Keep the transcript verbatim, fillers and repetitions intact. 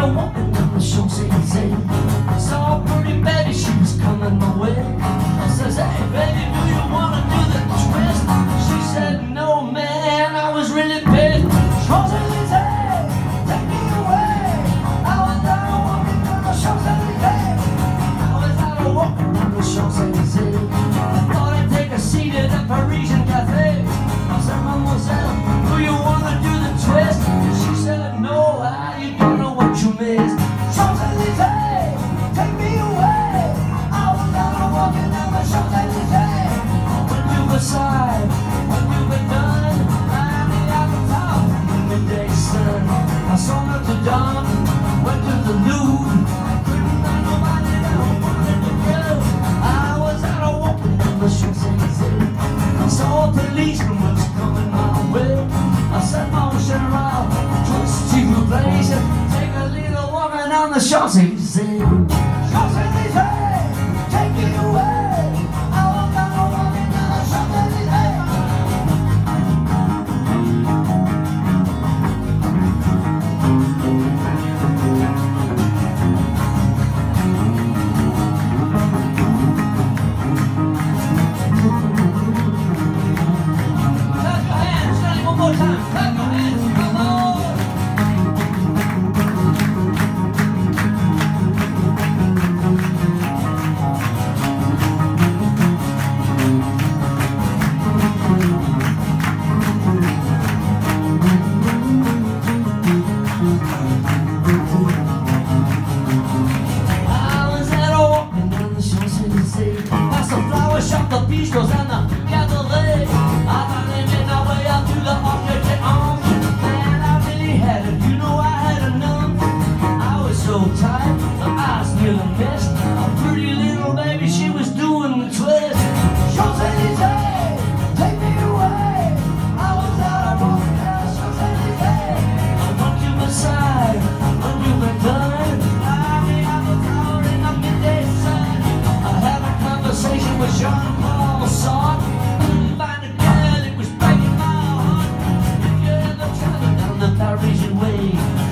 there walking down the Champs-Élysées. I saw a pretty baby, she was coming my way. I says, hey baby, do you wanna do the twist? She said, no man, I was really pissed. Champs-Élysées, take me away. I was out walking down the Champs-Élysées. I was out walking down the Champs-Élysées. I thought I'd take a seat at a Parisian cafe. I said, mademoiselle, do you wanna do the twist? She said, no, I, you don't know what you missed. Champs-Élysées, take me away. I was out walking down the Champs-Élysées. When you were side, when you were done, I need out the top in the midday sun. I saw Notre Dame, went to the Louvre. I couldn't find nobody that wanted to go. I was out walking down the Champs-Élysées. I saw a policeman was coming my way. I said, mon général, twist to the place. Take a little walking down the Champs-Élysées. Champs-Élysées, take me away. I was out walking down the Champs-Élysées. Clap your hands, Johnny, one more time. Clap your hands, come on. I was out walking down the Champs-Élysées, past the flower shop, the bistros and the cabaret. I finally made my way up to the Arc de Triomphe. Man, I really had it, you know I had enough. I was so tired, my eyes nearly missed. A pretty little baby, she was doing the twist. Champs-Élysées, take me away. I was out walking down the Champs-Élysées. I went to my side, when you were done, I made out the tower in the midday sun. I had a conversation with Jean-Paul Sartre. Couldn't find a girl, it was breaking my heart. If you ever travel down the Parisian way,